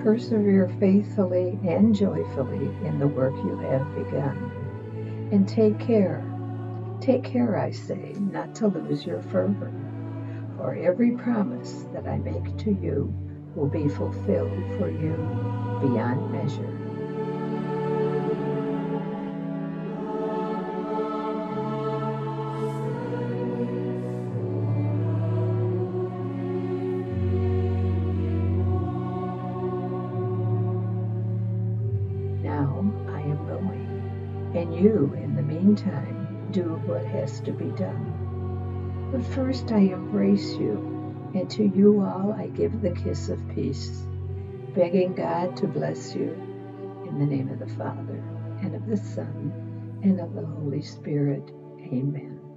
persevere faithfully and joyfully in the work you have begun. And take care, I say, not to lose your fervor, for every promise that I make to you will be fulfilled for you beyond measure. Now I am going, and you, in the meantime, do what has to be done. But first I embrace you, and to you all I give the kiss of peace, begging God to bless you in the name of the Father, and of the Son, and of the Holy Spirit. Amen.